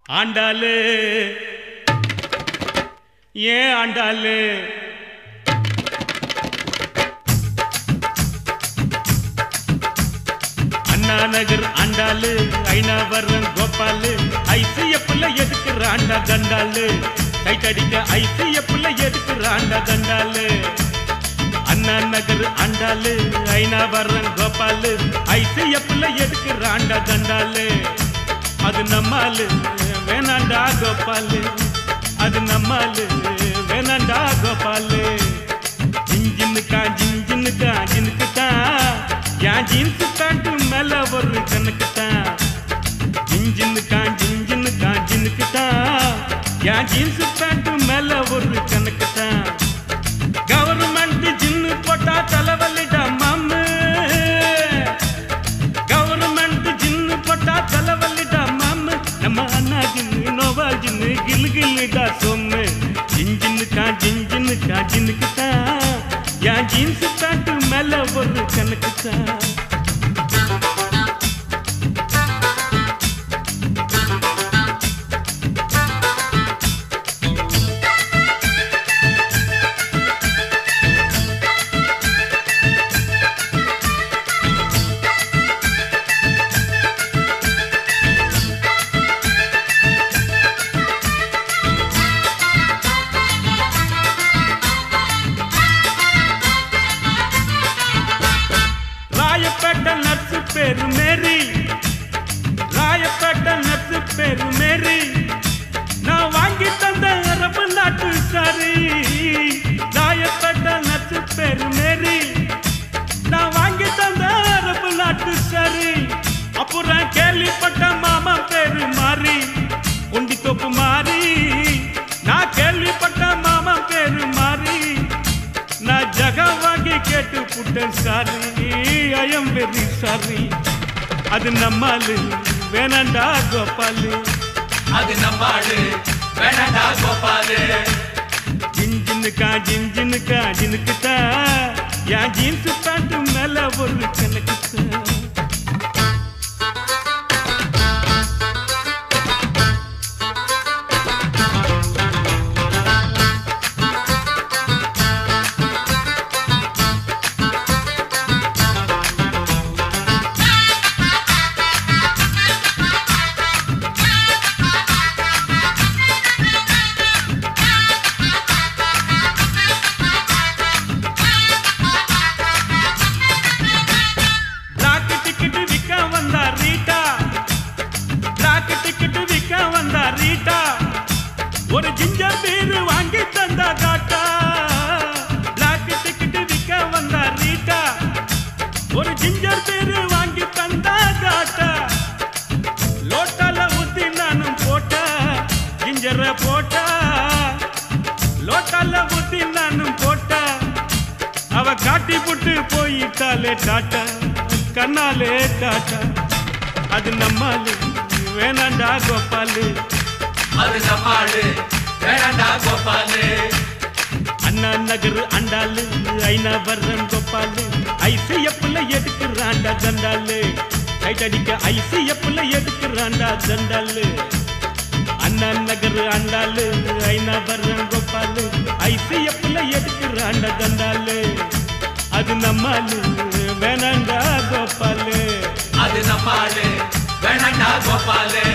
ஆண்டாளு ஏன் ஆண்டாளு அண்ணா நகர் ஆண்டாளு ஐநாவரம் கோபாலு ஐசிஎஃப்ல எதுக்குறாண்டா தண்டாளு கைத்தடிக்க ஐசிஎஃப்ல எதுக்குறாண்டா தண்டாளு அண்ணா நகர் ஆண்டாளு ஐநாவரம் கோபாலு ஐசிஎஃப்ல எதுக்குறாண்டா தண்டாளு அது நம்மாலு வேணாண்டா கோபாலு அது நம்மாலு வேணாண்டா கோபாலு ஜிஞ்சின்னுக்கா ஜிஞ்சின்னுக்கு தான் என் ஜீன்ஸ் பேண்ட் மேல ஒரு கணக்கு தான் ஜிஞ்சின்னுக்கு தான் என் ஜீன்ஸ் பேண்ட் மேல ஒரு கணக்கு தான் கவர்மெண்ட் ஜின்னு போட்டா தலைவலிடா மாமு கவர்மெண்ட் ஜின்னு போட்டா தலைவலிடா மாமு நம்ம அண்ணா ஜின்னு நோவா ஜின்னு கில்கில்லிடா சொம்மு ஜிஞ்சின்னுக்கு தான் என் ஜீன்ஸ் பேண்ட் மேல ஒரு கணக்கு தான் பேரு மேரி ராயப்பேட்ட நட்சு பேரு மேரி நான் வாங்கி தந்த அரபு நாட்டு சாரி ராயப்பேட்ட நட்சு பேரு மேரி நான் வாங்கி தந்த அரபு நாட்டு சாரி அப்புறம் கேள்விப்பட்ட மாமா பேரு மாறி உண்டி தோப்பு மாறி நான் கேள்விப்பட்ட மாமா பேரு மாறி நான் ஜகா வாங்கி கேட்டு புட்டேன் sorry I am very sorry அது நம்மாலு வேணாண்டா கோபாலு அது நம்மாலு வேணாண்டா கோபாலு ஜின்னுக்கு தான் என் ஜீன்ஸ் பேண்ட் மேல ஒரு கணக்கு தான் ஒரு ஜிஞ்சர் பீர் வாங்கி தந்தா காட்டா பிளாக் டிக்கெட் விற்க வந்தா ரீட்டா ஒரு ஜிஞ்சர் பீர் வாங்கி தந்தா காட்டா லோட்டால ஊத்தி நானும் போட்டா ஜிஞ்சரை போட்டா லோட்டால ஊத்தி நானும் போட்டா அவ காட்டி புட்டு போயிட்டாலே டாட்டா கண்ணாலே டாட்டா அது நம்மாலு வேணாண்டா கோபாலு அது நம்மாலு வேணாண்டா கோபாலு அண்ணா நகர் ஆண்டாளு ஐநாவரம் கோபாலு ஐசிஎஃப்ல எதுக்குறாண்டா தண்டாளு கைத்தடிக்க ஐசிஎஃப்ல எதுக்குறாண்டா தண்டாளு அண்ணா நகர் ஆண்டாளு ஐநாவரம் கோபாலு ஐசிஎஃப்ல எதுக்குறாண்டா தண்டாளு அது நம்மாலு வேணாண்டா கோபாலு அது நம்மாலு வேணாண்டா கோபாலு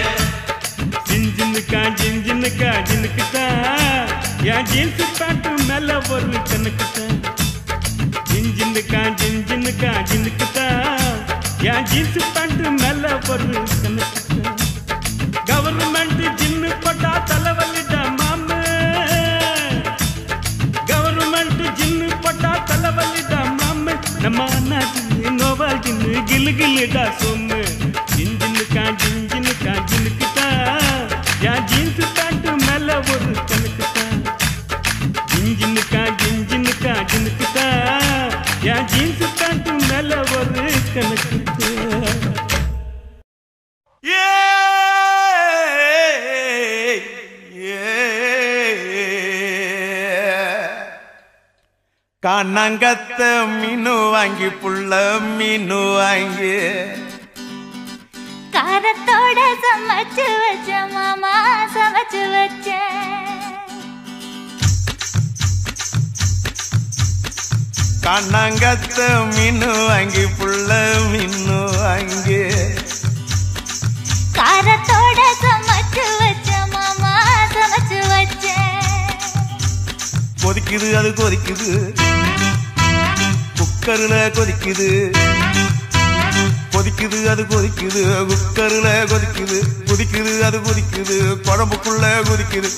ஜின்னுக்கு தான் என் ஜீன்ஸ் பேண்ட் மேல ஒரு கணக்கு தான் ஜின்னுக்கு தான் என் ஜீன்ஸ் பேண்ட் மேல ஒரு கணக்கு தான் கவர்மெண்ட் ஜின்னு போட்டா தலைவலிடா மாமு கவர்மெண்ட் ஜின்னு போட்டா தலைவலிடா மாமு நம்ம அண்ணா ஜின்னு நோவா ஜின்னு கில்கில்லிடா சொம்மு ஜின்னுக்கு தான் என் ஜீன்ஸ் பேண்ட் மேல ஒரு கணக்கு தான் ஜின்னுக்கு தான் என் ஜீன்ஸ் பேண்ட் மேல ஒரு கணக்கு தான் காணாங்கத்த மீனு வாங்கி புள்ள மீனு வாங்கி காரத்தோட சமைச்சு வச்ச மாமா கண்ணங்கத்த மீனு வாங்கி புள்ள மீனு வாங்கி காரத்தோட சமைச்சு வச்ச மாமா சமைச்சு வச்ச கொதிக்குது அது கொதிக்குது குக்கர்ல கொதிக்குது கொதிக்குது அது கொதிக்குது குக்கர்ல கொதிக்குது கொதிக்குது அது கொதிக்குது குழம்புக்குள்ள கொதிக்குது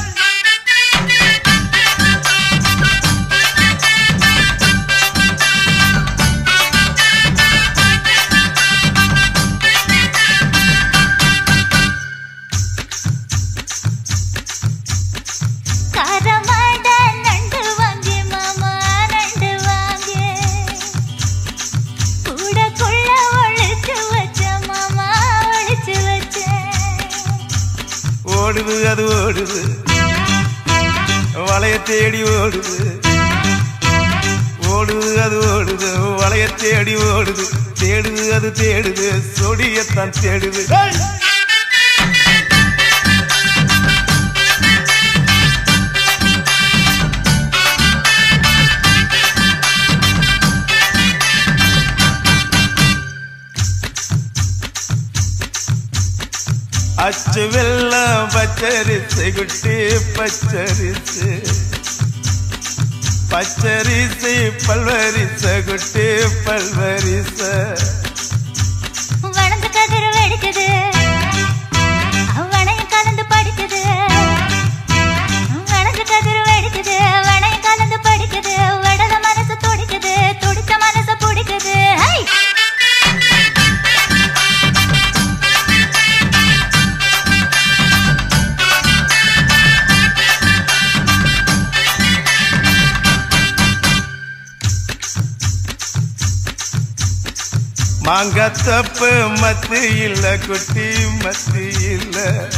ஓடுது அது ஓடுது வளைய தேடி ஓடுது ஓடுது அது ஓடுது வளைய தேடி ஓடுது தேடுது அது தேடுது சொடியத்தான் தேடுது அச்சு வெள்ளம் பச்சரிசு குட்டி பச்சரிசு பச்சரிசு பல்வரிச குட்டி பல்வரிச வளர்ந்து கதிர் வெடிக்குது வளையம் கலந்து படிக்குது வளர்ந்து கதிர் வெடிக்குது வளையம் கலந்து படிக்குது வடல மனசு துடிக்குது துடிச்ச மனசு பிடிக்குது மாங்கத்தப்பு மத்து இல்ல குட்டி மத்து இல்ல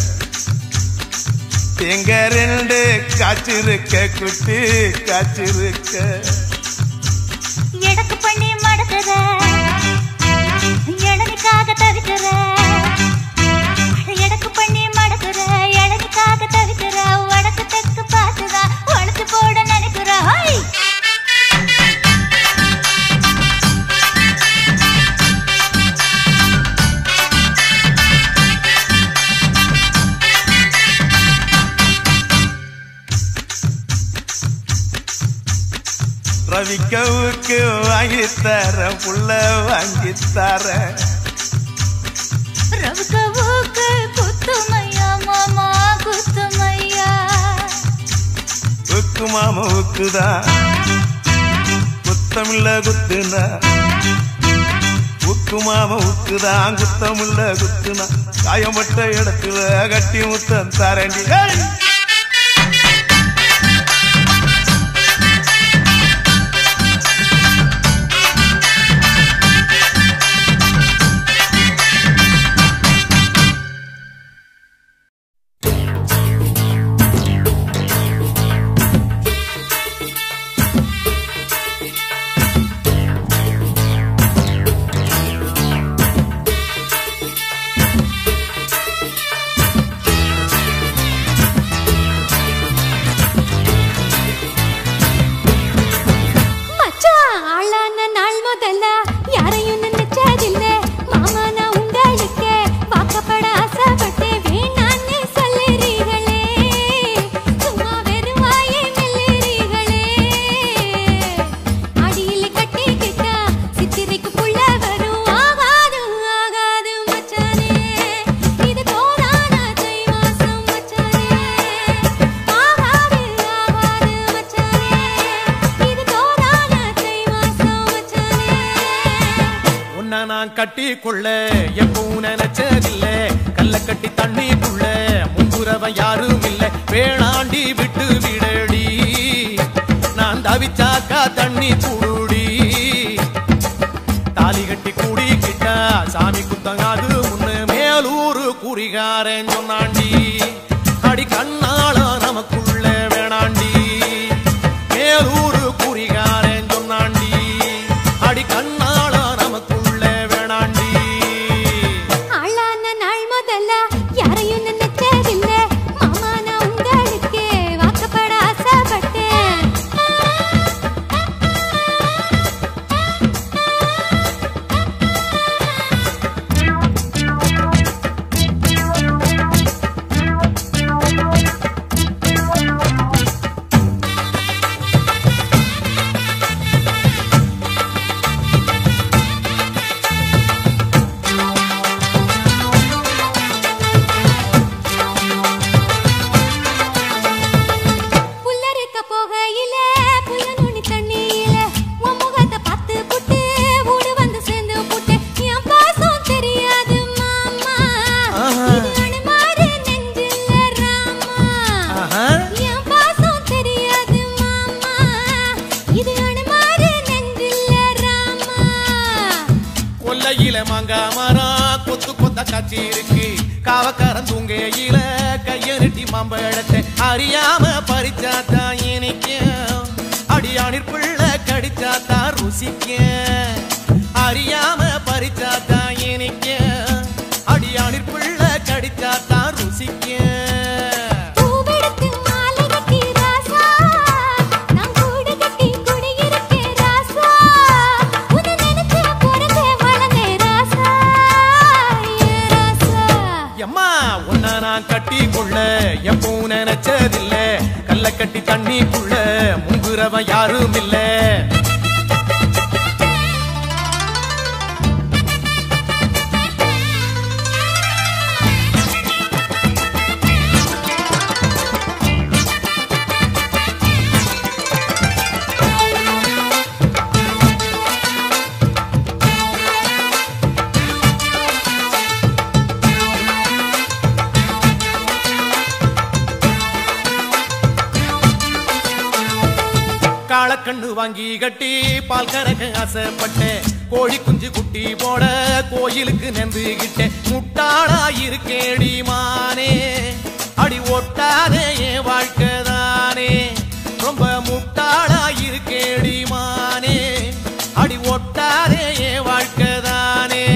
எங்க ரெண்டு காய்ச்சிருக்க குட்டி காய்ச்சிருக்க எடக்கு பண்ணி மடக்குற இளநிக்காக தவிக்கிற எடக்கு பண்ணி மடக்குற இளநிக்காக தவிக்கிற வடக்கு தெற்கு பார்த்துதான் உழைச்சு போட நினைக்கிற ரவிக்கவுக்கு வாங்கித்தர புள்ள வாங்கித்தர ரவிக்கவுக்கு குத்துமையா மாமா குத்துமையா உக்கு மாமா உக்குதான் குத்தமில்ல குத்துனா உக்கு மாமா உக்குதான் குத்தமில்ல குத்துனா காயப்பட்ட இடத்துல கட்டி முத்தம் தரண்டி கட்டி கொள்ள எப்பவும் நினைச்சதில்ல கல்ல கட்டி தண்ணிக்குள்ள முன்புறவன் யாரும் இல்ல வேணாண்டி விட்டு விடடி நான் தவிச்சாக்கா தண்ணி கூடுடி தாலி கட்டி கூடிக்கிட்டா சாமி குத்தங்காது முன்னு மேலூரு குறிகாரன் சொன்னாண்டி அடி கண்ணாள நமக்குள்ள வேணாண்டி மேலூரு குறிகாரன் சொன்னாண்டி அடி கண்ணாள வச்சிருக்கு காவக்காரன் தூங்கையில கைய நெட்டி மாம்பழத்தை அறியாம பறிச்சாத்தான் இனிக்கும் அடியானிற் பிள்ளை கடிச்சாத்தான் ருசிக்கும் அறியாம பறிச்சாத்தான் இனிக்கும் அடியானிற் பிள்ளை கடிச்சாத்தான் ருசிக்கும் கட்டி கொள்ள எப்பவும் நினைச்சதில்ல கல்ல கட்டி தண்ணிக்குள்ள முங்குறவன் யாரும் இல்ல காளக்கண்ணு வாங்கி கட்டி பால் கறக்க ஆசைப்பட்டேன் கோழி குஞ்சு குட்டி போட கோயிலுக்கு நெந்துகிட்டேன் முட்டாளாயிருக்கேடி மானே அடி ஒட்டாதே என் வாழ்க்கைதானே ரொம்ப முட்டாளாயிருக்கேடி மானே அடி ஒட்டாதே என் வாழ்க்கைதானே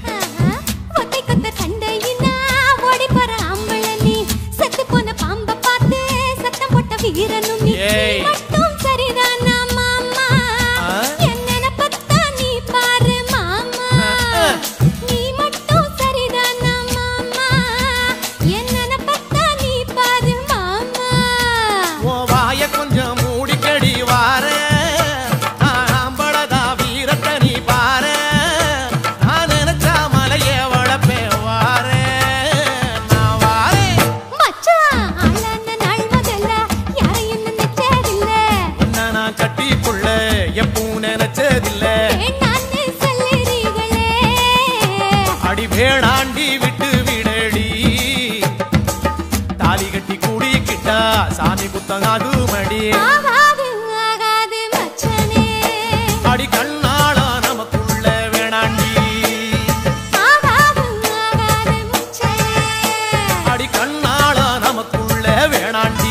வீரனும் வேணாண்டி விட்டு விடடி தாலி கட்டி கூடிக்கிட்டா சாமி குத்தங்காது மடி அடி கண்ணாளா நமக்குள்ள வேணாண்டி அடி கண்ணாளா நமக்குள்ள வேணாண்டி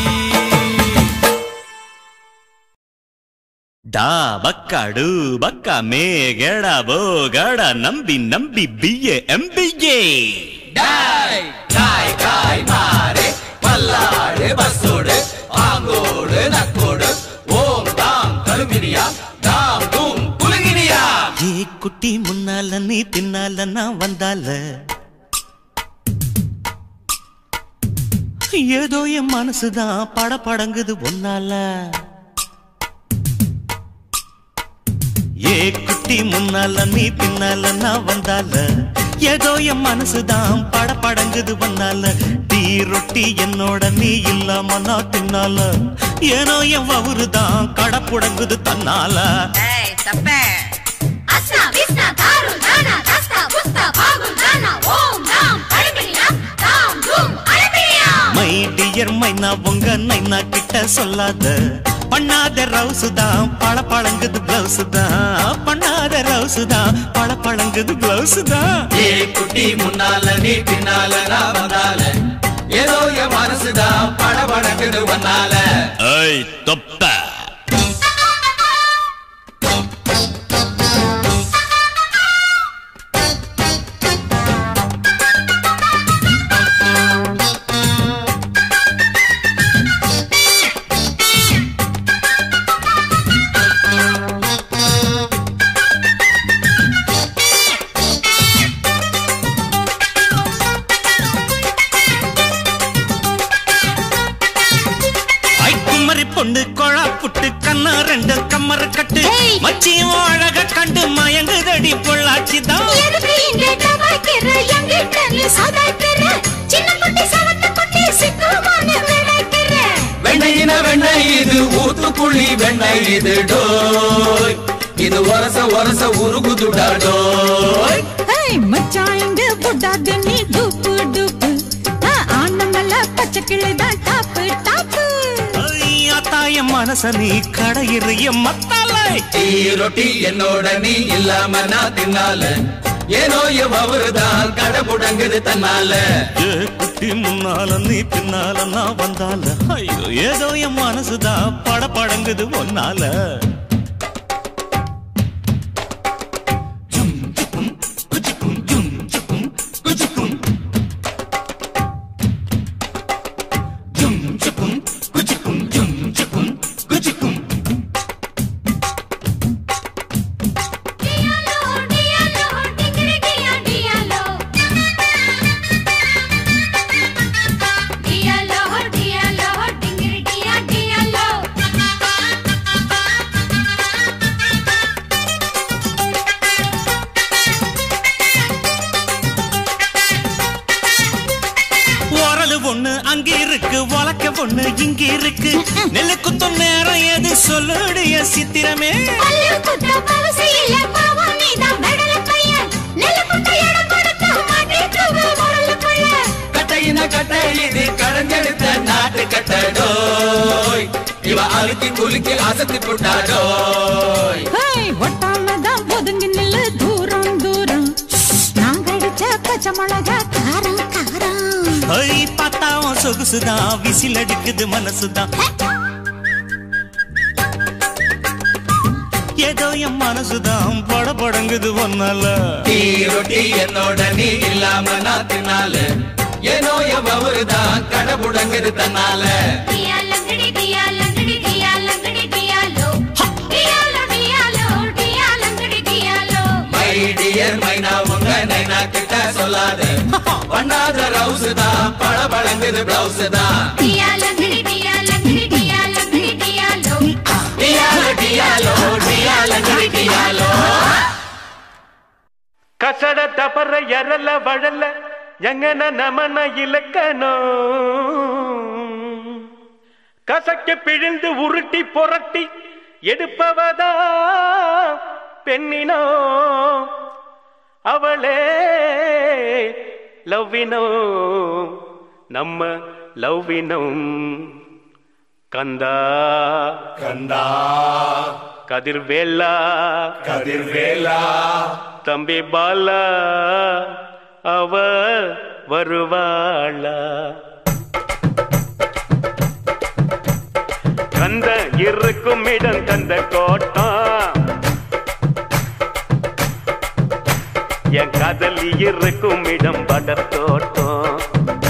டா பக்காடு பக்கா மேகடா போகடா நம்பி நம்பி பிஏ எம்பிஏ டாய் காய் காய் மாரே பல்லாடு பஸ்ஸோடு ஆங்கோடு நக்கோடு ஓம் தாம் கருமினியா தாம் தூம் குலுங்கினியா ஏ குட்டி முன்னால நீ பின்னால நான் வந்தால ஏதோ என் மனசுதான் படபடங்குது ஒன்னால ஏ குட்டி முன்னால நீ பின்னால நான் வந்தால ஏதோ என் மனசுதான் படபடங்குது வந்தால டீ ரொட்டி என்னோட நீ இல்லாம நான் தின்னால ஏனோ என் வவுறுதான் கடப்புடங்குது தன்னால மை டியர் மைனா உங்க நைனா கிட்ட சொல்லாத பண்ணாத ரவுசுதான் பழ பழங்குது பிளவுஸ் தான் பண்ணாத ரவுசுதான் பழ பழங்குது பிளவுஸ் தான் ஏ குட்டி முன்னால நீ பின்னால நான் வந்தால ஏதோ என் மனசுதான் படபடக்குது வந்தால ஐய் தொப்ப பொண்ணு கொழா புட்டு கண்ணா ரெண்டு கம்மர கட்டு மச்சியும் அழக கண்டு மயங்குதடி பொள்ளாச்சிதான் வெண்ணையின வெண்ணெய் இது ஊத்துக்குழி வெண்ணெய் இது டோய் இது ஒரச ஒரச உருகுதுடா டோய் மச்சாங்க புட்டாது நீ டூப்பு டூப்பு ஆனமல்ல பச்சை கிளிதான் டாப்பு டாப்பு தாய மனச நீ கடையிறிய மத்தால டீ ரொட்டி என்னோட நீ இல்லாம நான் தின்னால ஏனோ அவருதான் கடமுடங்குது தன்னால. ஏ குட்டி முன்னால நீ பின்னால நான் வந்தால ஐயோ ஏதோ என் மனசுதான் படபடங்குது ஒன்னால. ஒண்ணு அங்க இருக்கு வழக்க ஒண்ணு இங்க இருக்கு நெல்லு குத்தும் நேரம் எது சொல்லுடைய சித்திரமே. கட்டையின கட்டை இது கடைஞ்செடுத்த நாட்டு கட்டடோய் இவ அழுக்கி குலுக்கி அசத்தி போட்டாடோய். ஒட்டாமதான் ஒதுங்கி நில்லு தூரம் தூரம் நாங்க அடிச்ச பச்சை மிளகா காரம் காரம். பார்த்தாவும் சொகுசுதான் விசில் அடிக்குது மனசுதான் ஏதோ என் மனசுதான் படபடங்குது ஒன்னால. டீ ரொட்டி என்னோட நீ இல்லாம நான் தின்னால ஏனோ அவருதான் கடமுடங்குது தன்னால. மைனா உங்க நைனா கிட்ட சொல்லாத பண்ணாத ரவுஸ் தான் பழபழங்குது பிளவுஸ் தான். கசட தபர எரல வழல எங்கன நமன இலக்கணோ கசக்க பிழிந்து உருட்டி புரட்டி எடுப்பவதா பெண்ணினோ அவளே லவ்வினோ நம்ம லவ்வினம் கந்தா கந்தா கதிர்வேலா கதிர்வேலா தம்பி பாலா அவ வருவாளா. கந்த இருக்கும் இடம் கந்த கோட்டம் என் காதலி இருக்கும் இடம் படத்தோட்டம்.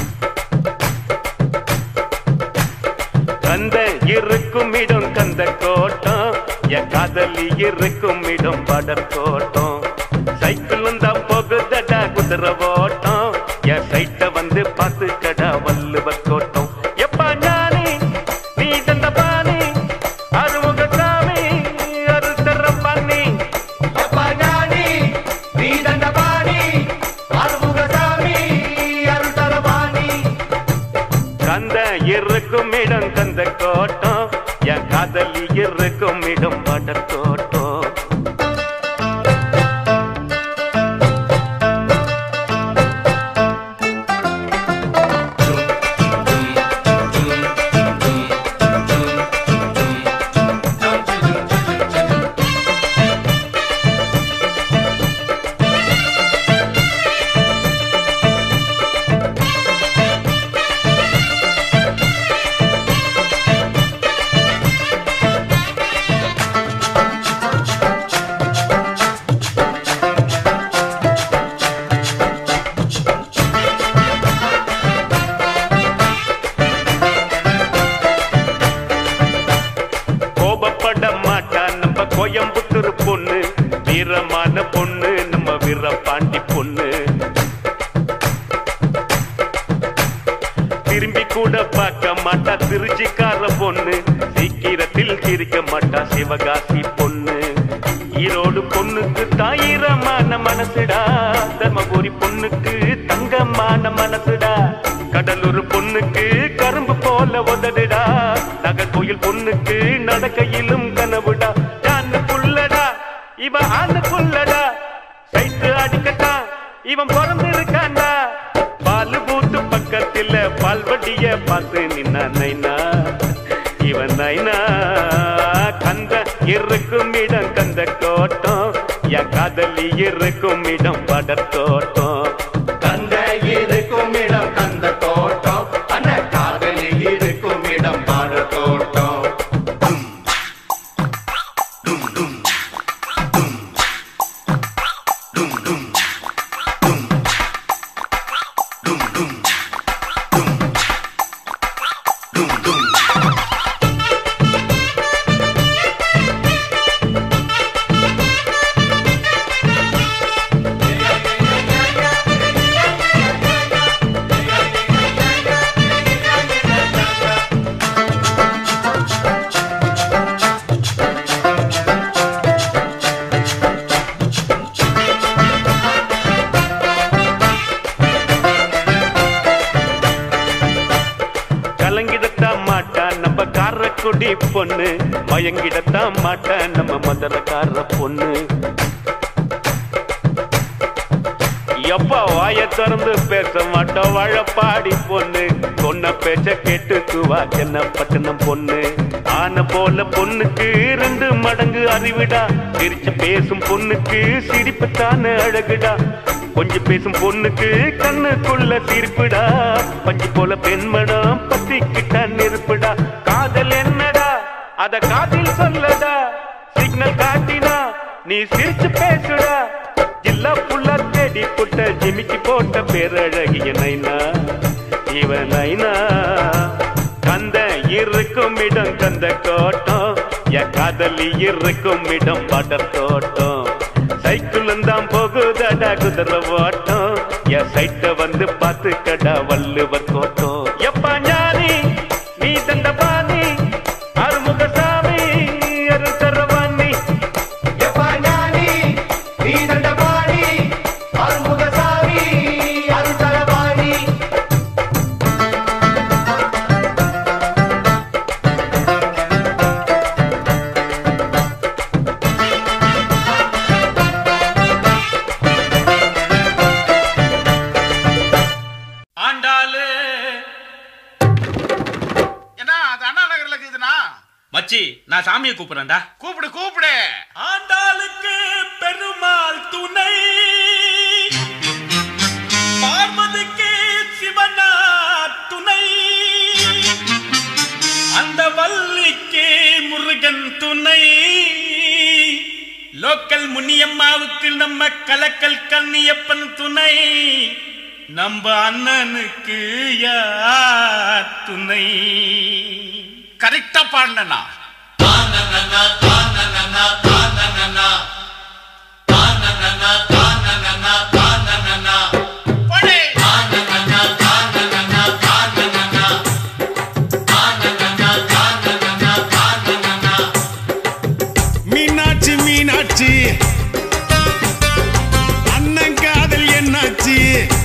கந்த இருக்கும் இடம் கந்த கோட்டம் என் காதலி இருக்கும் இடம் படத்தோட்டம். சைக்கிளும் தான் போகுதடா குதிரை ஓட்டம் என் சைட்ட வந்து பார்த்து கடா வல்லுவ கோட்டம். எப்பா ஞானி நீ தந்த பாணி அருமுக சாமி அருத்தர பண்ணி. எப்பா ஞானி நீ தந்த பாணி அருமுக சாமி அருத்தர பாணி. கந்த இருக்கும் இடம் கந்த கோட்டம் என் காதலி இருக்கும் இடம் படத்தோட்டம். கோயம்புத்தூர் பொண்ணு வீரமான பொண்ணு நம்ம வீரபாண்டி பொண்ணு. திரும்பி கூட பார்க்க மாட்டா திருச்சிக்கார பொண்ணு சீக்கிரத்தில் சிரிக்க மாட்டா சிவகாசி பொண்ணு. ஈரோடு பொண்ணுக்கு தாயிரமான மனசுடா தர்மபுரி பொண்ணுக்கு தங்கமான மனசுடா. கடலூர் பொண்ணுக்கு கரும்பு போல உதடுடா நகர்கோயில் பொண்ணுக்கு நடக்கையிலும் கனவுடா. ஜானுக்குள்ளடா இவ ஆணுக்குள்ளடா சைத்து அடிக்கட்டா இவன் பிறந்திருக்காண்டா. பால் பூத்து பக்கத்துல பால்வடிய பார்த்து நின்னா நைனா இவன் நைனா. கந்த இருக்கும் இடம் கந்த கோட்டம் என் காதலி இருக்கும் இடம் படத்தோட்டம் கந்த இருக்கும் இடம் கந்த தோட்டம் அந்த காதலி இருக்கும் இடம் பாட தோட்டம் குடி பொண்ணு மயங்கிடத்தான் மாட்டேன் நம்ம மதுரக்கார பொண்ணு எப்பா வாய திறந்து பேச மாட்டோம் வாழப்பாடி பொண்ணு சொன்ன பேச்ச கேட்டுக்குவா என்ன பட்டணம் பொண்ணு ஆன போல பொண்ணுக்கு 2 மடங்கு அறிவிடா சிரிச்சு பேசும் பொண்ணுக்கு சிரிப்புத்தான அழகுடா கொஞ்சம் பேசும் பொண்ணுக்கு கண்ணுக்குள்ள சிரிப்புடா பஞ்சு போல பெண்மடம் பத்திக்கிட்ட நெருப்புடா காதல் என்னடா அத காதில் சொல்லடா சிக்னல் காட்டினா நீ சிரிச்சு பேசுடா எல்லா புள்ள தேடி புட்ட ஜிமிக்கி போட்ட பேரழகிய நைனா இவன் நைனா கந்த இருக்கும் இடம் கந்த கோட்டம் என் காதலி இருக்கும் இடம் படர் தோட்டம் சைக்கிள் தான் போகுதடா குதிரை ஓட்டம் என் சைட்ட வந்து பார்த்து கடா வள்ளுவர் கோட்டம் எப்பா ஞானி நீ தண்டபாணி அருமுகசாமி அருள் தரவாணி எப்பா ஞானி நீ தண்டபாணி அருமுகசாமி அருள் தரவாணி மச்சி நான் சாமியை கூப்பிடுறேன்டா கூப்பிடு கூப்பிடு ஆண்டாளுக்கு பெருமாள் துணை பார்வதிக்கு சிவனா துணை அந்த வள்ளிக்கு முருகன் துணை லோக்கல் முனியம்மாவுக்கு நம்ம கலக்கல் கண்ணியப்பன் துணை நம்ம அண்ணனுக்கு யார் துணை கரெக்டா பாடினா மீனாட்சி மீனாட்சி அண்ணன் காதல் என்னாச்சு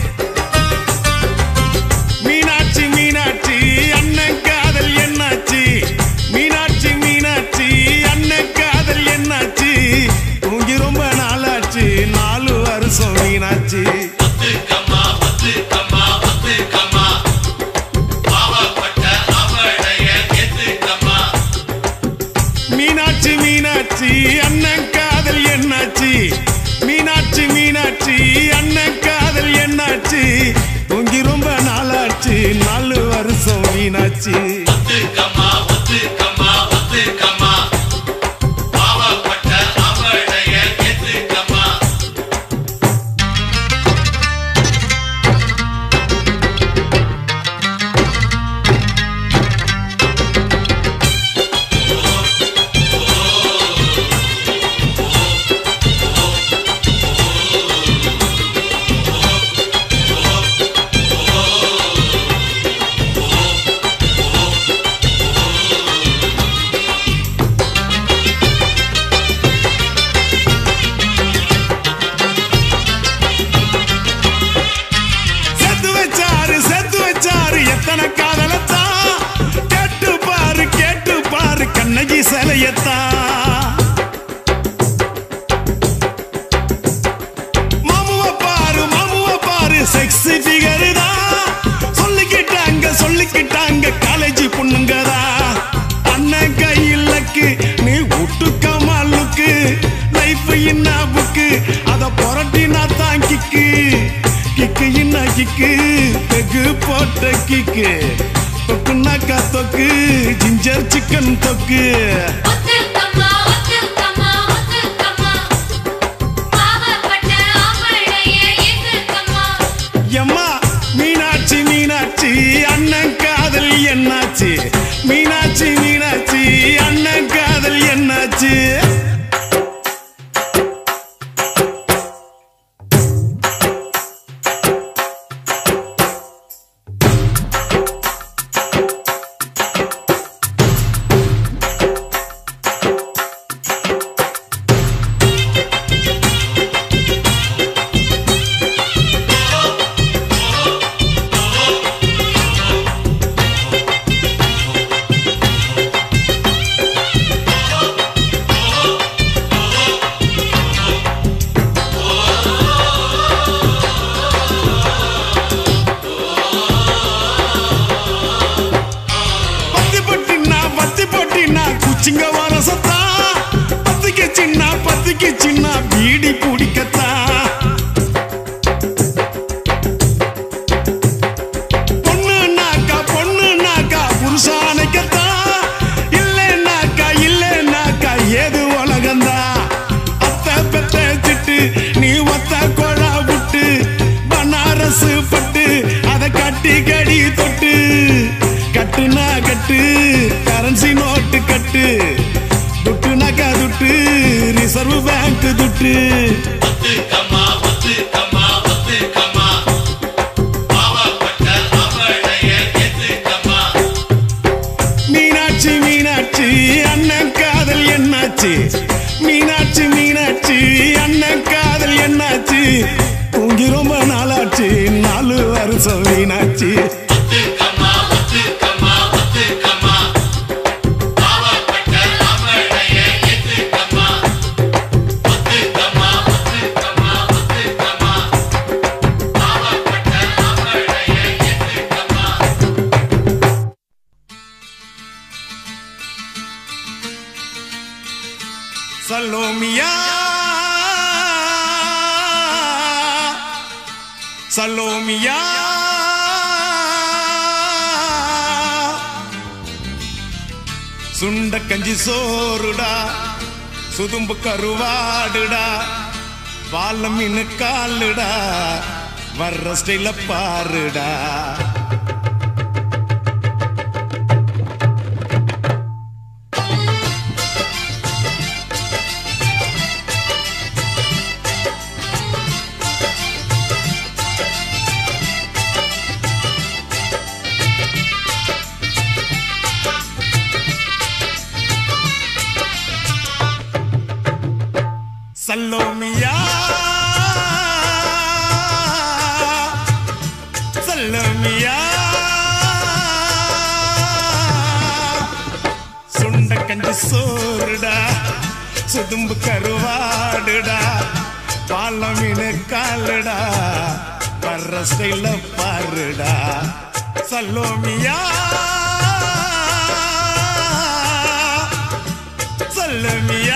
மீனாட்சி மீனாட்சி அண்ணன் காதல் என்னாச்சு மீனாட்சி மீனாட்சி அண்ணன் காதல் என்னாச்சு தூங்கி ரொம்ப நாளாச்சு 4 வருஷம் மீனாட்சி மீனாட்சி மீனாட்சி அண்ணன் காதல் என்னாச்சு மீனாட்சி மீனாட்சி அண்ணன் காதல் என்னாச்சு தூங்கி ரொம்ப நாளாச்சு 4 வருஷம் மீனாட்சி மாமுவ பாரு செக்ஸி ஃபிகர் தான் சொல்லிக்கிட்டாங்க காலேஜ் பொண்ணுங்கதா அண்ணன் கையிலக்கு நீ விட்டுக்கமா லுக்கு லைஃப் என்ன புக்கு தொக்கு தொக்குனாக்கா தொக்கு ஜிஞ்சர் சிக்கன் தொக்கு எம்மா மீனாட்சி மீனாட்சி அண்ணன் காதல் என்னாச்சு மீனாட்சி மீனாட்சி அண்ணன் காதல் என்னாச்சு சிங்க வரசத்தா பத்துக்கு சின்ன பீடி பிடிக்கத்தா பொண்ணுனாக்கா புருஷானைக்கத்தா இல்லைனாக்கா ஏது உலகந்தா அத்தை பெத்த திட்டு நீ ஒத்த கொழா விட்டு பனாரசு பட்டு அதை கட்டி கடி தொட்டு கட்டுனா கட்டு கரன்சி நோட்டு கட்டு துட்டுனாக்கா துட்டு ரிசர்வ் பேங்க் துட்டு மீனாட்சி மீனாட்சி அண்ணன் காதல் என்னாச்சு மீனாட்சி மீனாட்சி அண்ணன் காதல் என்னாச்சு தூங்கி ரொம்ப நாளாச்சு 4 வருஷம் மீனாட்சி சலோமியா சலோமியா சுண்ட கஞ்சி சோறுடா சுதும்பு கருவாடுடா பால மீன் காலுடா வர்ற ஸ்டைல பாருடா சலோமியா சலோமியா சுண்ட கஞ்சி சோறுடா சுதும்பு கருவாடுடா பால மீன் காலுடா வர்ற ஸ்டைல பாருடா சலோமியா சலோமியா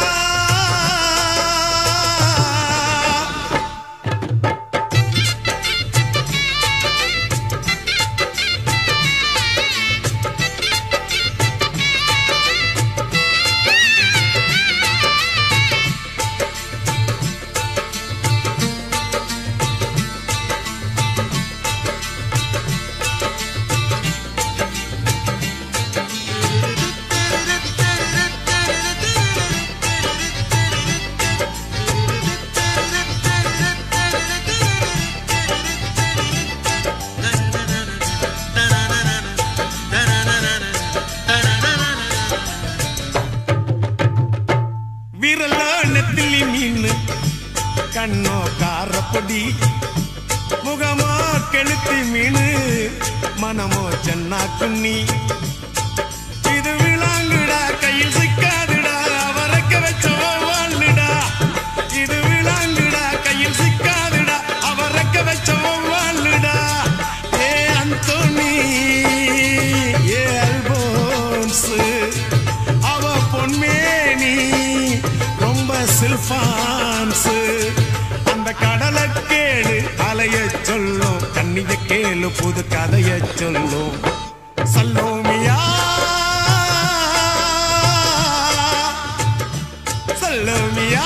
கண்ணோ காரப்பொடி முகமோ கெளுத்தி மீன் மனமோ சென்னா குன்னி இது விளாங்குடா கையில் சிக்காதுடா அவரக்க வச்ச வாழ்டா இது விளாங்குடா கையில் சிக்காதுடா அவரக்க வச்ச வாழ்டா ஏ அந்தோனி ஏ அல்போன்ஸ் அவ பொன்மேனி ரொம்ப சில்பான்ஸ் அந்த கடலை கேடு அலைய சொல்லும் கண்ணிய கேளு புது கதைய சொல்லும் சல்லோமியா சல்லோமியா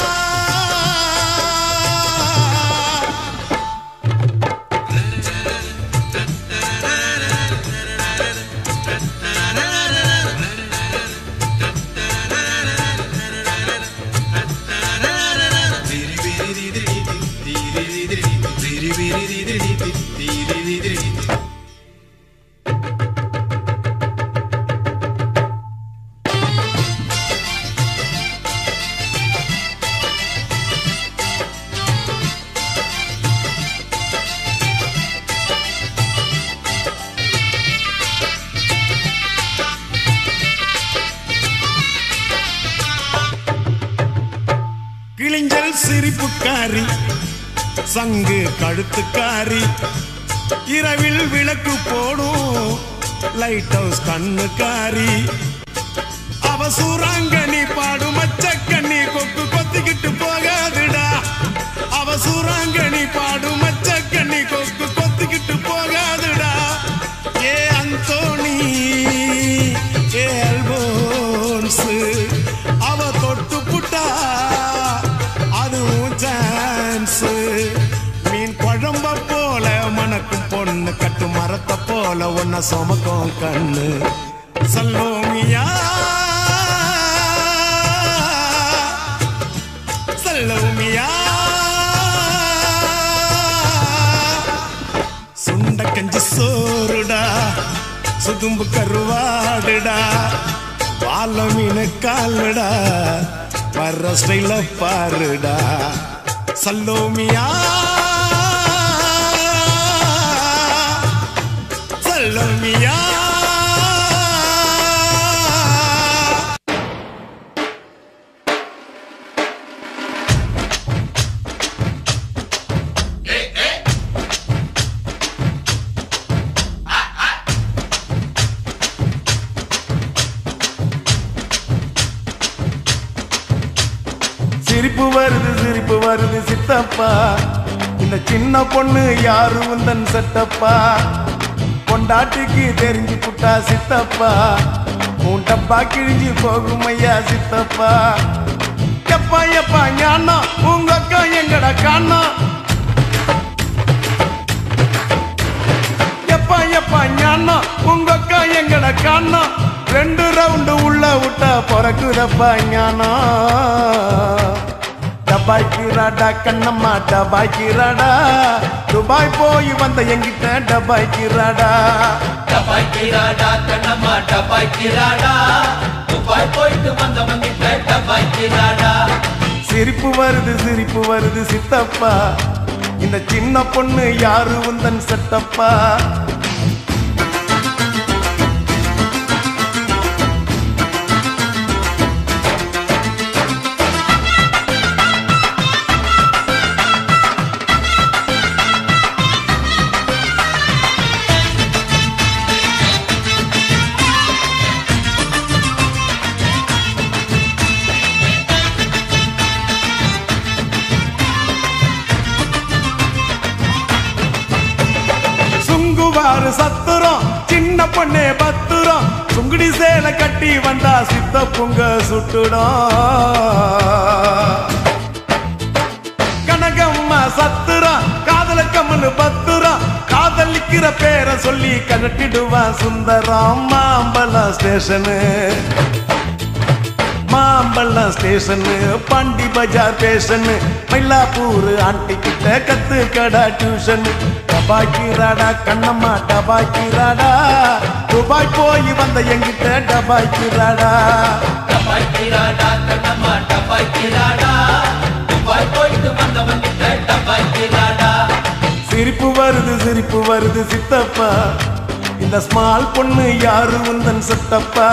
கிளிஞ்சல் சிரிப்புக்காரி சங்கு கழுத்துக்காரி இரவில் விளக்கு போடும் லைட் ஹவுஸ் கண்ணுக்காரி அவ சூறாங்கண்ணி பாடும் மச்சக்கண்ணி கொக்கு கொத்திக்கிட்டு போகாதுடா அவ சூறாங்கண்ணி பாடும் மச்சக்கண்ணி கொக்கு கொத்திக்கிட்டு போகாதுடா ஏ அந்தோணி ஏ அல்போன்ஸ் அவ தொட்டு புட்டா மீன் குழம்ப போல மணக்கும் பொண்ணு கட்டு மரத்தை போல ஒன்ன சுமக்கும் கண்ணு சல்லோமியா சல்லோமியா சுண்ட கஞ்சி சோறுடா சுதும்பு கருவாடுடா வாழ மீன் காலுடா வர்ற ஸ்டைல பாருடா சல்லோமியா சல்லோமியா சிரிப்பு வருது சித்தப்பா இந்த சின்ன பொண்ணு யாரு உந்தன் செட்டப்பா பொண்டாட்டிக்கு தெரிஞ்சு புட்டா சித்தப்பா உன் டப்பா கிழிஞ்சு போகும் ஐயா சித்தப்பா எப்பா எப்பா ஞானா உங்க அக்கா எங்கட காணா எப்பா எப்பா ஞானா உங்க அக்கா எங்கட காணா 2 ரவுண்டு உள்ள விட்டா பிறக்குதப்பா ஞானா டபாய்க்கிறாடா கண்ணம்மா டபாய்க்கிறாடா துபாய் போய் வந்த எங்கிட்ட டபாய்க்கிறாடா டபாய்க்கிறாடா கண்ணம்மா டபாய்க்கிறாடா துபாய் போயிட்டு வந்தவங்கிட்ட டபாய்க்கிறாடா சிரிப்பு வருது சித்தப்பா இந்த சின்ன பொண்ணு யாரு உந்தன் செட்டப்பா சத்துரம் சின்ன பொண்ணே பத்துரம் சுங்குடி சேலை கட்டி வந்தா சித்த பொங்க சுட்டுடும் கனகம்மா சத்துரம் காதல கம்மனு பத்துரம் காதலிக்கிற பேரை சொல்லி கனட்டிடுவான் Sundaram Mambalam station Pondy Bazaar fashion Mylapore aunty கிட்ட கத்து கடா டியூஷன் டபாய்க்கிறாடா கண்ணம்மா டபாய்க்கிறாடா துபாய் போய் வந்த எங்கிட்ட டபாய்க்கிறாடா டபாய்க்கிறாடா கண்ணம்மா டபாய்க்கிறாடா துபாய் போயிட்டு வந்தவங்கிட்ட டபாய்க்கிறாடா சிரிப்பு வருது சித்தப்பா இந்த ஸ்மால் பொண்ணு யாரு உந்தன் செட்டப்பா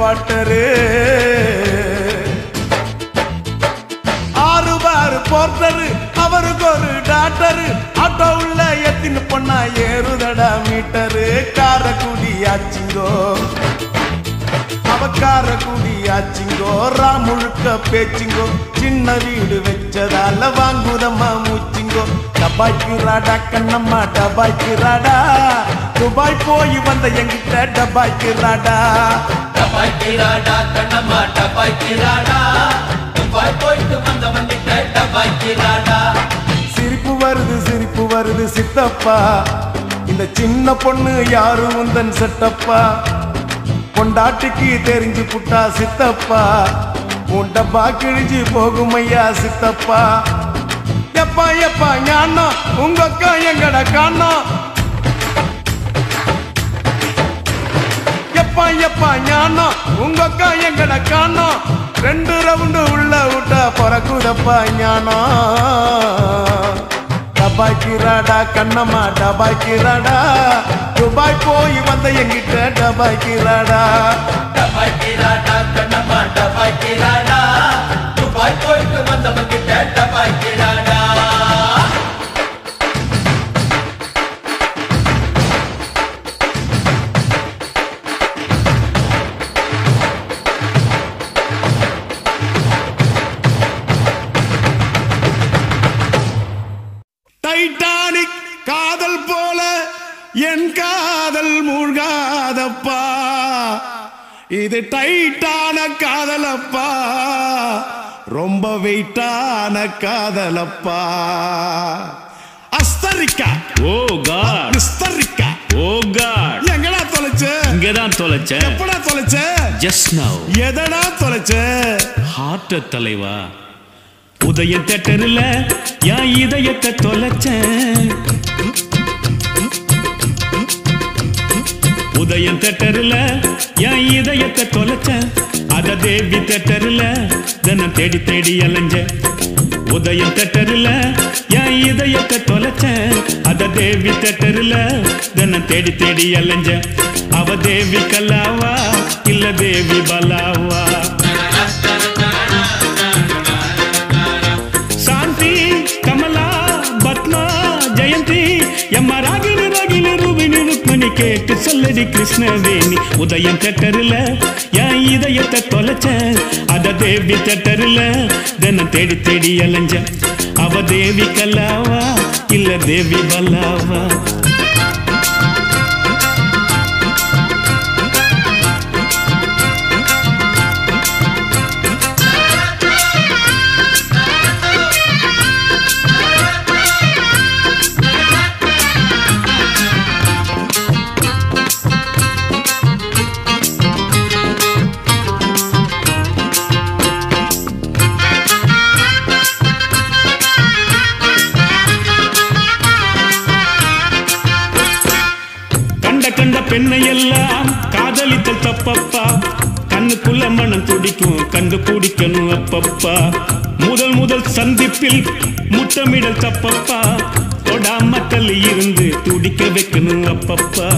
குவார்டரு 6 பார் போர்ட்டரு அவருக்கு ஒரு டாக்டரு ஆட்டோ உள்ள எத்தின்னு பொண்ணா ஏறுதடா மீட்டரு காரக்குடி ஆச்சிங்கோ அவக்கார குடியாச்சிங்கோ ராமுழுக்க பேச்சிங்கோ சின்ன வீடு வச்சதால வாங்குதம்மா மூச்சிங்கோ டபாய்க்குறாடா கண்ணம்மா டபாய்க்குறாடா துபாய் போய் வந்த எங்கிட்ட டபாய்க்குறாடா டபாய்க்குறாடா கண்ணம்மா டபாய்க்குறாடா துபாய் போயிட்டு வந்தவங்கிட்ட டபாய்க்குறாடா சிரிப்பு வருது சித்தப்பா இந்த சின்ன பொண்ணு யாரு உந்தன் செட்டப்பா பொண்டாட்டிக்கு தெரிஞ்சு புட்டா சித்தப்பா உன் டப்பா கிழிஞ்சு போகும் ஐயா சித்தப்பா எப்பா எப்பா ஞானம் உங்க அக்கா எங்கட காணோம் எப்பா எப்பா ஞானம் உங்க அக்கா எங்கட காணோம் 2 ரவுண்டு உள்ள விட்டா பறக்குதப்பா ஞானம் டபாய்க்குறாடா கண்ணம்மா டபாய்க்குறாடா துபாய் போய் வந்த எங்கிட்ட டபாய்க்குறாடா டபாய்க்குறாடா கண்ணம்மா டபாய்க்குறாடா துபாய் போயிட்டு வந்தவங்கிட்ட டபாய்க்குறாடா டைட்டானிக் காதல் போல என் காதல் மூழ்காதப்பா இது டைட்டான காதலப்பா ரொம்ப வெயிட்டான காதலப்பா அஸ்தரிக்கா ஓ காட் விஸ்தரிக்கா ஓ காட் எங்கடா தொலைச்ச இங்கதான் தொலைச்ச எப்படா தொலைச்ச ஜஸ்ட் நவ் எதடா தொலைச்ச ஹார்ட் தலைவா உதய தேட்டர்ல என் இதயத்தை தொலைச்சேன் உதயம் தேட்டர்ல என் இதயத்தை தொலைச்சேன் அத தேவி தேட்டர்ல தினம் தேடி தேடி அலைஞ்சேன் உதயம் தேட்டர்ல என் இதயத்தை தொலைச்சேன் அத தேவி தேட்டர்ல தினம் தேடி தேடி அலைஞ்சேன் அவ தேவி கல்லாவா இல்ல தேவி பலாவா சாந்தி கமலா பத்மா ஜெயந்தி எம்மா ராகினி ராகினி ரூபினி ருக்மணி கேட்டு சொல்லடி கிருஷ்ணவேணி உதயம் தேட்டர்ல என் இதயத்தை தொலைச்சேன் அத தேவி தேட்டர்ல தினம் தேடி தேடி அலைஞ்சேன் அவ தேவி கல்லாவா இல்ல தேவி பல்லாவா கண்ட பெண்ணை எல்லாம் காதலித்தல் தப்பப்பா கண்ணுக்குள்ள மனம் துடிக்கும் கண்டு பிடிக்கணும் அப்பப்பா முதல் சந்திப்பில் முத்தமிடல் தப்பப்பா தொடாம தள்ளி இருந்து துடிக்க வைக்கணும் அப்பப்பா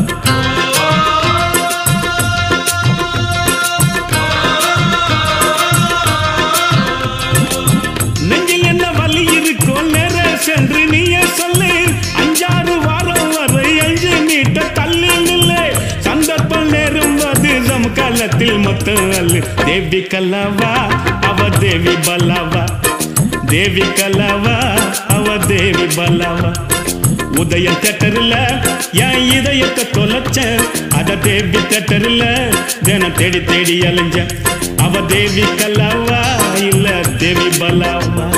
நெஞ்சில் என்ன வலி இருக்கோ நேர சென்று நீயே சொல்லு 5-6 வாரம் வரை 5 மீட்டர் தள்ளி நில்லை சந்தர்ப்பம் நேரும்போது சமகாலத்தில் மொத்தம் அல்லு தேவி கல்லாவா அவ தேவி பல்லாவா தேவி கல்லாவா அவ தேவி பல்லாவா உதயம் தேட்டர்ல என் இதயத்தை தொலைச்சேன் அத தேவி தேட்டர்ல தினம் தேடி தேடி அலைஞ்சேன் அவ தேவி கல்லாவா இல்ல தேவி பல்லாவா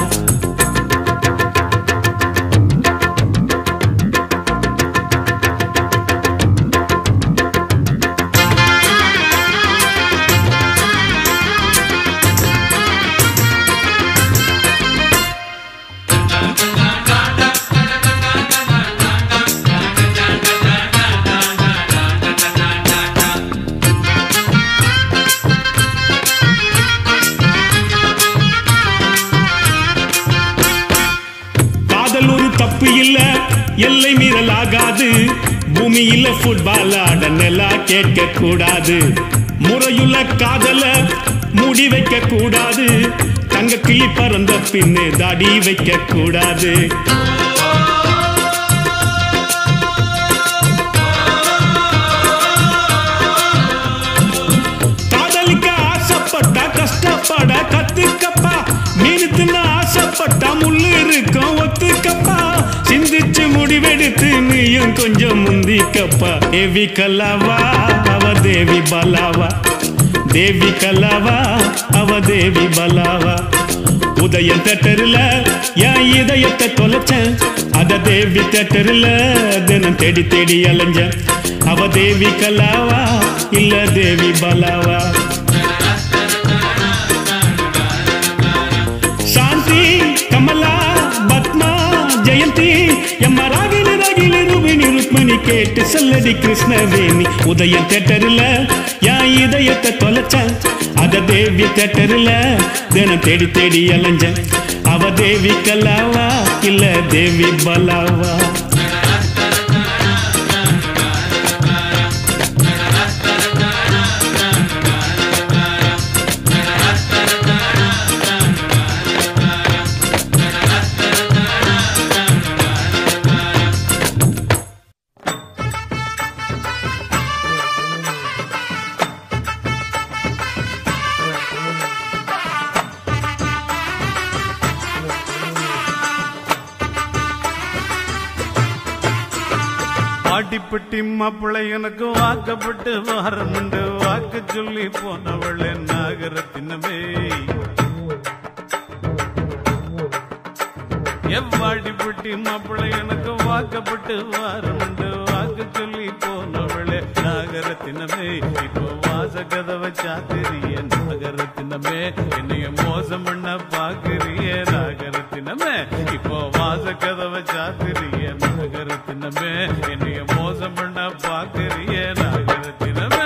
எல்லை மீறல் ஆகாது பூமியில ஃபுட்பால் ஆட நெலா கேட்க கூடாது முறையுள்ள காதல மூடி வைக்க கூடாது, தங்க கிளி பறந்த பின்னே தாடி வைக்க கூடாது. காதலிக்க ஆசைப்பட்டா கஷ்டப்பட கத்துக்கப்பா, மீன் தின்ன ஆசைப்பட்டா முள்ளு இருக்கும் ஒத்துக்கப்பா. சிந்திச்சு முடிவெடுத்து நீயும் கொஞ்சம் முந்திக்கப்பா. தேவி கல்லாவா அவ தேவி பலாவா, தேவி கல்லாவா அவ தேவி பலாவா. உதயம் தேட்டர்ல என் இதயத்தை தொலைச்சேன், அத தேவி தேட்டர்ல தினம் தேடி தேடி அலைஞ்சேன். அவ தேவி கல்லாவா இல்ல தேவி பலாவா. சாந்தி கமலா பத்மா ஜெயந்தி எம்மா ராகினி ராகினி ரூபினி ருக்மணி கேட்டு சொல்லடி கிருஷ்ணவேணி. உதயம் தேட்டர்ல என் இதயத்தை தொலைச்சேன், அத தேவி தேட்டர்ல தினம் தேடி தேடி அலைஞ்சேன். அவ தேவி கல்லாவா இல்ல தேவி பலாவா. வாட்டிப்பட்டி மாப்பிள்ளை எனக்கு வாக்கப்பட்டு வாரமுண்டு, வாக்கு சொல்லி போனவள் நாகரத்தினமே. எவ்வாடிப்பட்டி மாப்பிள்ளை எனக்கு வாக்கப்பட்டு வாரமுண்டு, வாக்கு சொல்லி போனவள் நாகரத்தினமே. இப்போ வாச கதவை சாத்திரிய நாகரத்தினமே, என்னைய மோசம் பண்ண பாக்குறிய நாகரத்தினமே. இப்போ வாச கதவை சாத்திரிய நாகரத்தினமே, என்னைய மோசம் பண்ண பாக்குறிய நாகரத்தினமே.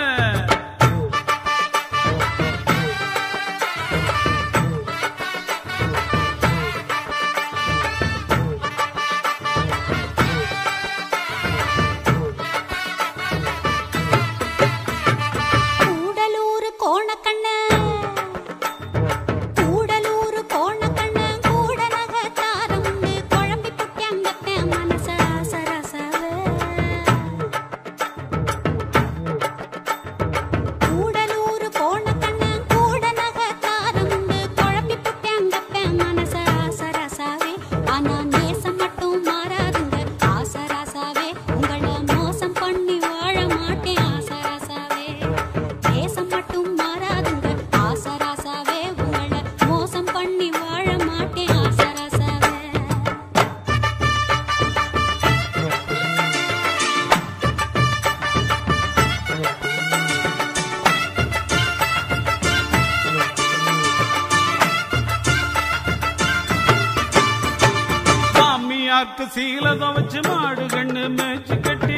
சீலத வச்சு மாடு கண்ணு மேய்ச்சி கட்டி,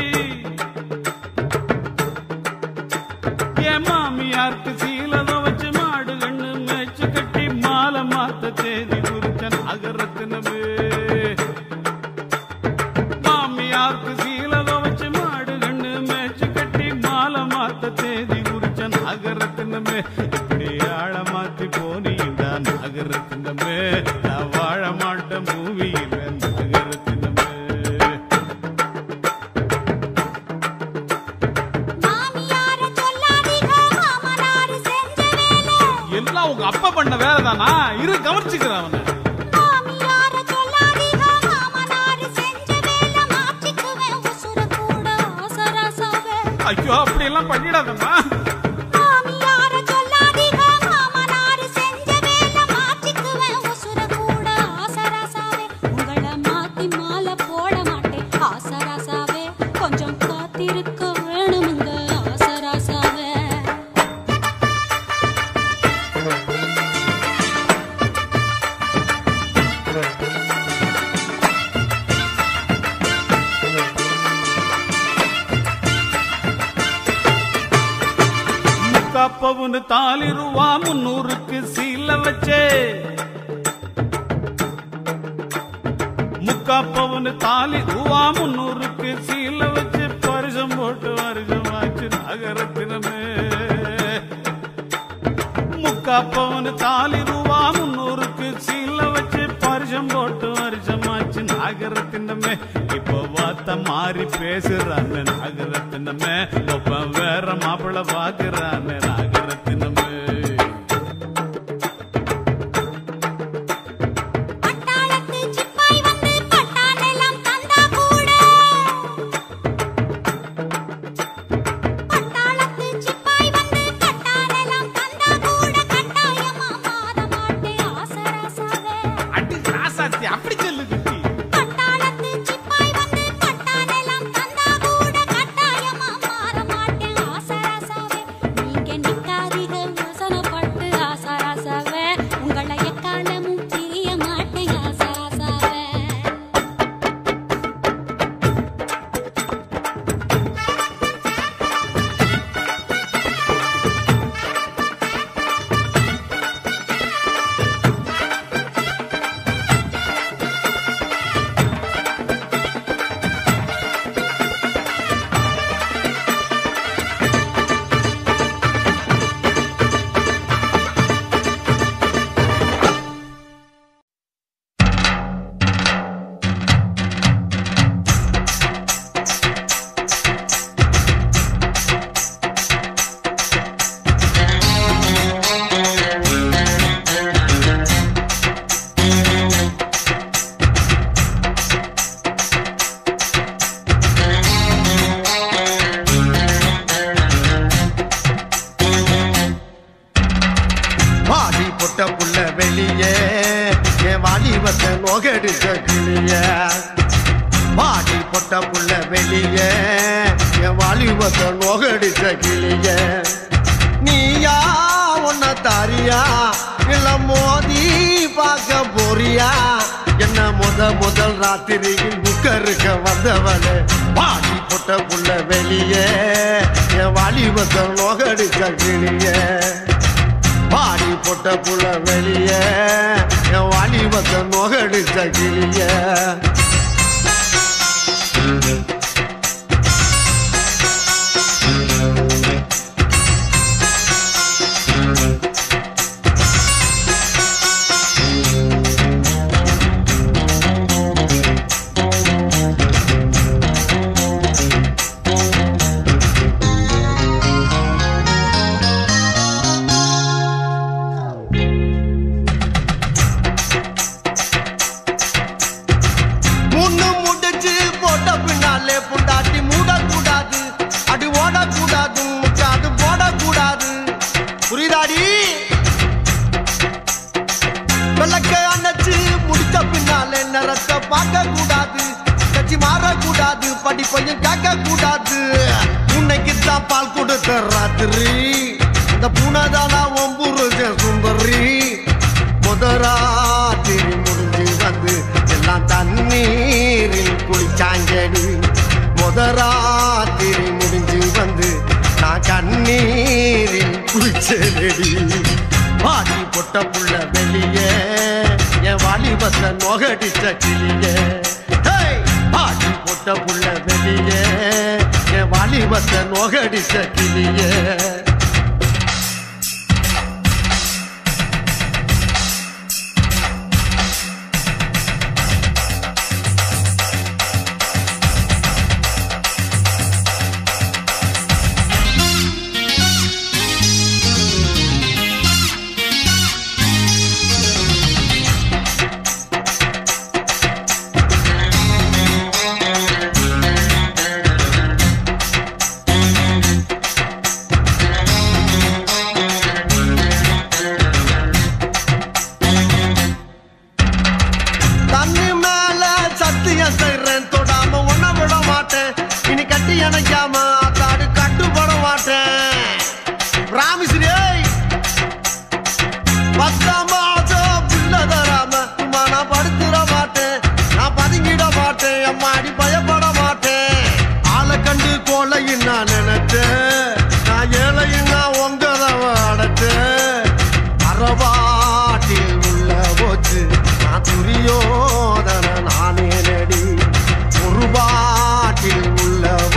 என் மாமியாருக்கு சீலத வச்சு மாடு கண்ணு மேய்ச்சி கட்டி, மாலை மாத்த தேதி குறிச்ச நாகரத்தினமே. மாமியாருக்கு சீலத வச்சு மாடு கண்ணு மேய்ச்சி கட்டி, மாலை மாத்த தேதி குறிச்ச நாகரத்தினமே. இப்படி ஆழ மாத்தி போனீங்க நாகரத்தினமே, நான் வாழ மாட்டேன் பூமியில் அப்பா பண்ண வேலைதானா? இரு கவனிச்சுக்கிறேன் அவனை. ஐயோ அப்படி எல்லாம் பண்ணிடாதம்மா. காப்பவனு தாலி ரூபா 300க்கு சீல வச்சே, முக்காப்பவனு தாலி ரூபா 300க்கு சீல வச்சு பரிசம் போட்டு வருஷம் ஆச்சு நாகரத்தினமே. அப்பவனு தாலி ரூபா 300க்கு சீல வச்சு பரிசம் போட்டு வருஷமாச்சு நாகரத்தினமே. இப்போ வார்த்தை மாறி பேசுறான்னு நாகரத்தினமே. ஒப்ப வேற மாப்பிள்ள பாக்குறான்னு நாகரத்தினமே.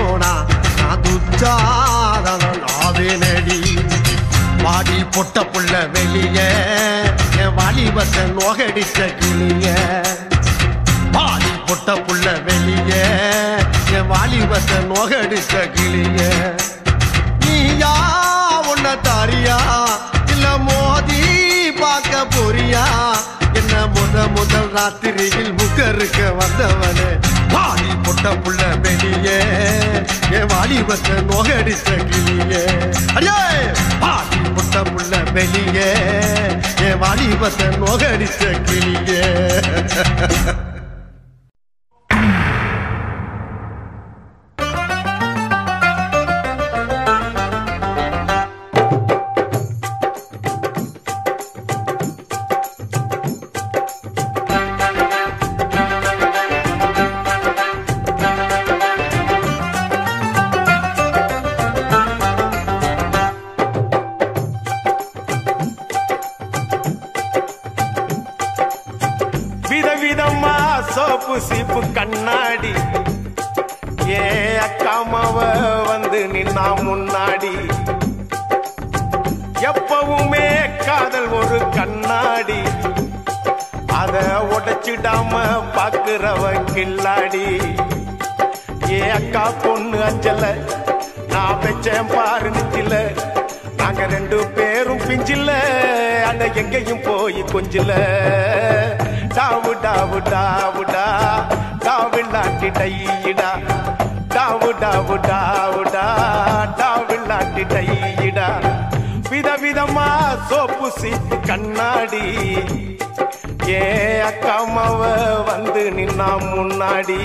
பொட்ட புள்ள வெளிய என் வாலிபத்தை நோகடிச்ச கிளிய வாலி பொட்ட புள்ள வெளிய என் வாலிபத்தை நோகடிச்ச கிளிய நீயா உன்ன தாரியா இல்ல மோதி பார்க்க போறியா என்ன முதல் ராத்திரியில் முகருக்க வந்தவனே வாலி பொட்ட புள்ள வெளியே என் வாலிபத்தை நோகடிச்ச கிளியே அடே வாலி பொட்ட புள்ள வெளியே என் வாலிபத்தை நோகடிச்ச கிளியே சீப்பு கண்ணாடி ஏ அக்காமாவ வந்து நின்னா முன்னாடி எப்பவுமே காதல் ஒரு கண்ணாடி அத உடைச்சிடாம பாக்குறவ கில்லாடி ஏ அக்கா பொண்ணு அஞ்சல நான் வச்சேன் பாரு நிச்சில நாங்க ரெண்டு பேரும் பிஞ்சில அட எங்கேயும் போய் கொஞ்சில டாவு டாவு டாவுடா டாவில்லாட்டி டையிடா டாவு டாவு டாவுடா டாவில்லாட்டி டையிடா விதவிதமா சோப்பு சீப்பு கண்ணாடி ஏ அக்காமாவ வந்து நின்னா முன்னாடி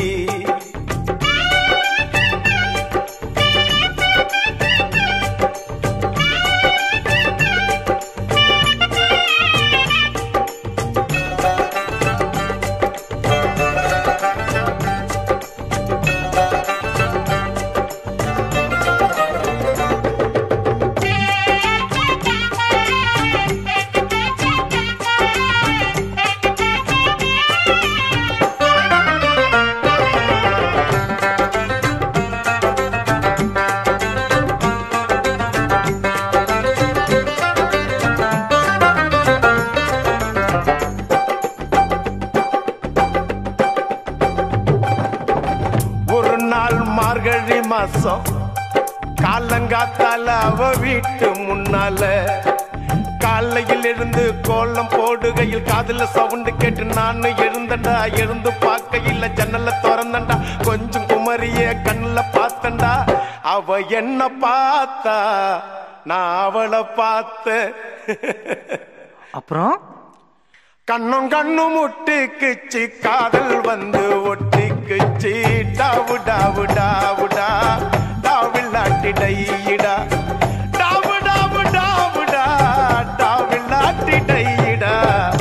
காலங்காத்தால அவ வீட்டு முன்னால காலையில் இருந்து கோலம் போடுகையில் காதுல சவுண்டு கேட்டு நானு எழுந்தண்டா எழுந்து பார்க்கையில் ஜன்னல திறந்தண்டா கொஞ்சம் குமரிய கண்ணுல பார்த்தண்டா அவ என்ன பார்த்தா நான் அவளை பார்த்த அப்புறம் கண்ணும் கண்ணும் முட்டிக்குச்சு காதல் வந்து ஒட்டிக்குச்சு டாவு டாவு டாவுடா டாவில்லாட்டி டையிடா டாவு டாவு டாவுடா டாவில்லாட்டி டையிடா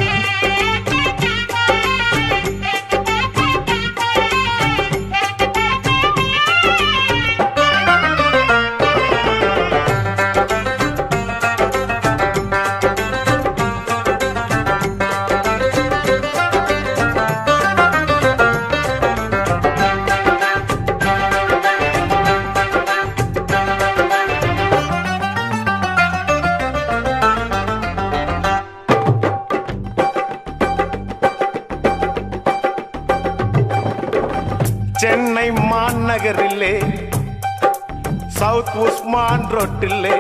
சென்னை மாநகரிலே சவுத் உஸ்மான் ரோட்டிலே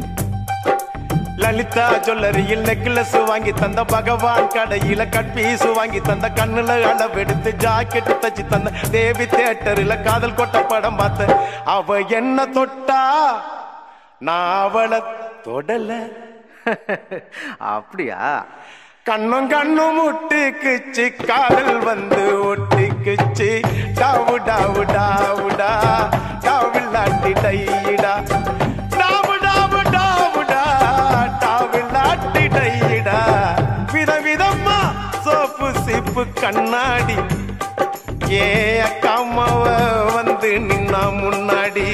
லலிதா ஜுவல்லரியில் நெக்லஸ் வாங்கி தந்த பகவான் கடையில கட்பீசு வாங்கி தந்த கண்ணுல அளவெடுத்து ஜாக்கெட் தச்சு தந்த தேவி தியேட்டரில் காதல் கொட்ட படம் பார்த்த அவ என்ன தொட்டா நான் அவளை தொடல அப்படியா கண்ணும் கண்ணும் முட்டிக்குச்சு காதல் வந்து ஒட்டிக்குச்சு டாவு டாவு டாவுடா டாவில்லாட்டி டையிடா டாவு டாவு டாவுடா டாவில்லாட்டி டையிடா விதவிதமா சோப்பு சீப்பு கண்ணாடி ஏ அக்காமாவ வந்து நின்னா முன்னாடி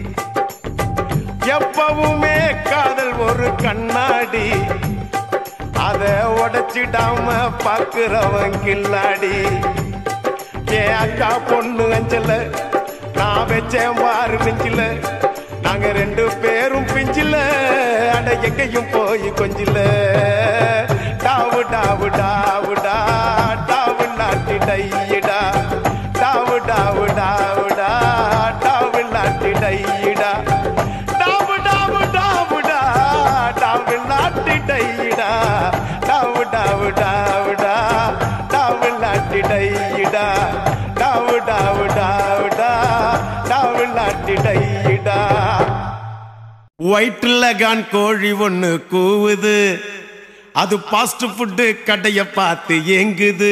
எப்பவுமே காதல் ஒரு கண்ணாடி அத உடைச்சிடாம பாக்குறவன் கில்லாடி ஏ அக்கா பொண்ணு அஞ்சல நான் வச்சேன் பாரு பிஞ்சில நாங்க ரெண்டு பேரும் பிஞ்சில அட எங்கேயும் போய் கொஞ்சில டாவு டாவு டாவுடா டாவு நாட்டி டையிடா டாவு டாவு டாவுடா டாவு நாட்டி டையிடா டாவு டாவு டாவுடா டாவு நாட்டி டையிடா டாவு டாவு டாவுடா டாவு நாட்டி டையிடா டாவு டாவு டாவுடா டாவு நாட்டி டையிடா வயிற்றுல கான் கோழி ஒண்ணு கூவுது அது பாஸ்ட் ஃபுட் கடைய பார்த்து ஏங்குது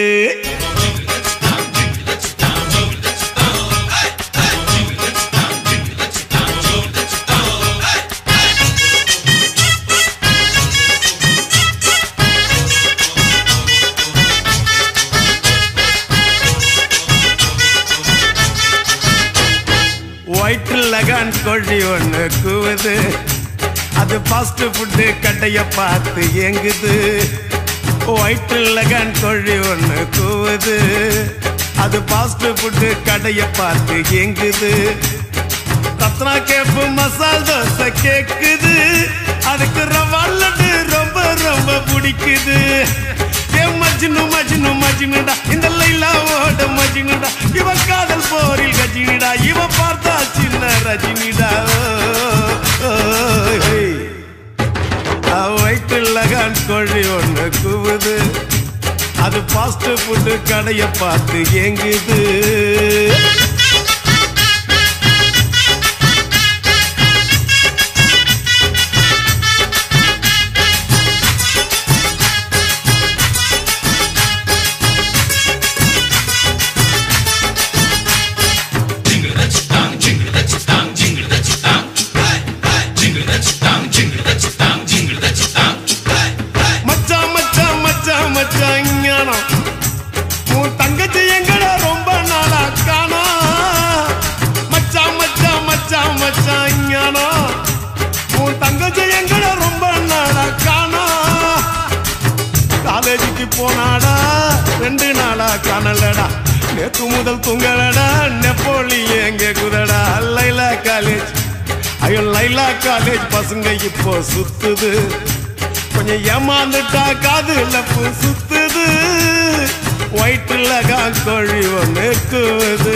வயிற்றுல கான் கோழி ஒண்ணு கூவுது அது பாஸ்ட் ஃபுட் கடைய பார்த்து ஏங்குது வயிற்றுல கான் கோழி ஒண்ணு கூவுது அது பாஸ்ட் ஃபுட் கடைய பார்த்து ஏங்குது ரத்னா கேப்பு மசால் தோசை கேக்குது அதுக்கு ரவா லட்டு ரொம்ப ரொம்ப பிடிக்குது மஜ்னு மஜ்னு மஜ்னுடா இந்த லைலாவோட மஜ்னுடா இவ காதல் போரில் கஜினிடா இவ பார்த்தா சின்ன ரஜினிடா வயிற்றுல கான் கோழி ஒண்ணு கூவுது அது பாஸ்ட் ஃபுட் கடைய பார்த்து ஏங்குது உன் தங்கச்சி எங்கட ரொம்ப நாளா காணா மச்சான் மச்சான் மச்சான் மச்சான் ஞானா உன் தங்கச்சி எங்கட ரொம்ப நாளா காணா காலேஜுக்கு போனாடா 2 நாளா காணலடா நேத்து முதல் தூங்கலடா நெப்போலி எங்க குதடா லைலா காலேஜ் ஐயோ லைலா காலேஜ் பசங்க இப்போ சுத்துது கொஞ்சம் ஏமாந்துட்டா காதுல பூ சுத்துது வயிற்றுல கான் கோழி ஒண்ணு கூவுது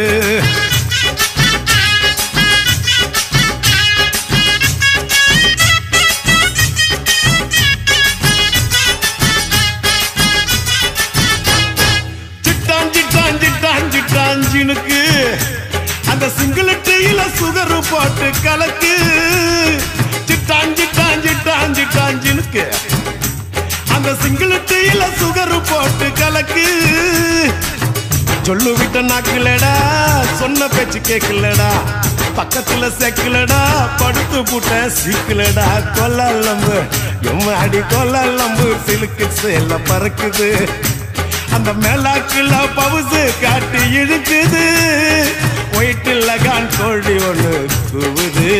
சிட்டான் சிட்டான் சிட்டான் சிட்டான் ஜினுக்கு அந்த சிங்கிள் டீல சுகர் போட்டு கலக்கு சிட்டான் சிட்டான் சிட்டான் சிட்டான் ஜினுக்கு அந்த சிங்கிள் டீல சுகர் போட்டு கலக்கு சொல்லு விட்ட நாக்குலடா சொன்ன பேச்சு கேட்கலடா பக்கத்துல செக்கலடா படுத்து புட்ட சீக்கலடா கொல்லம்பு எம்மாடி கொல்லம்பு சிலுக்கு சேல பறக்குது அந்த மேலாக்குல பவுசு காட்டி இழுக்குது வயிற்றுல கான் கோழி ஒண்ணு கூவுது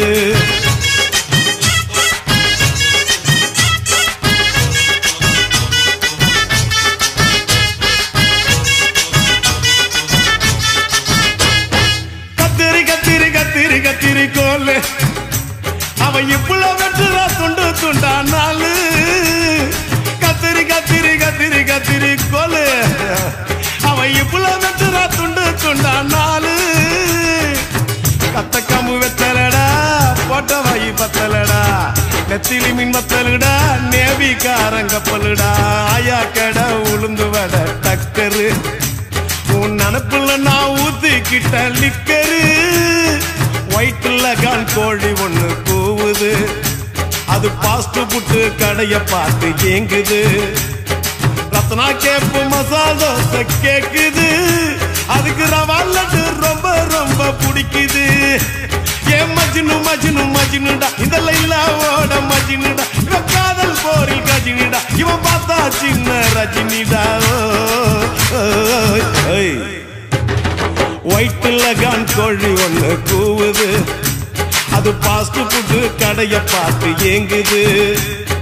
கத்திரி கோலு அவன் இவ்வளவு வெட்டுறா துண்டு துண்டா நாளு கத்திரி கத்திரி கத்திரி கத்திரி கோலு அவன் இவ்வளவு வெட்டுறா துண்டு துண்டா நாளு கத்த கம்பு வெத்தலடா போட்ட வாயி பத்தலடா நெத்திலி மீன் மத்தலுடா நேவி காரங்கப்பலுடா ஆயா கடை உளுந்து வட டக்கரு உன் நினப்புல நான் ஊத்திக்கிட்ட லிக்கரு வயிற்றுல கான் கோழி ஒண்ணு கூவுது அது பாஸ்ட் ஃபுட் கடைய பார்த்து ஏங்குது ரத்னா கேப்பு மசால் தோசை கேக்குது அதுக்கு ரவா லட்டு ரொம்ப ரொம்ப பிடிக்குது மஜ்னு மஜ்னு மஜ்னுடா இந்த லைலாவோட மஜ்னுடா இவ காதல் போரில் கஜினிடா இவன் பார்த்தா சின்ன ரஜினிடா வயிற்றுல கான் கோழி ஒண்ணு கூவுது அது பாஸ்ட் ஃபுட் கடைய பார்த்து ஏங்குது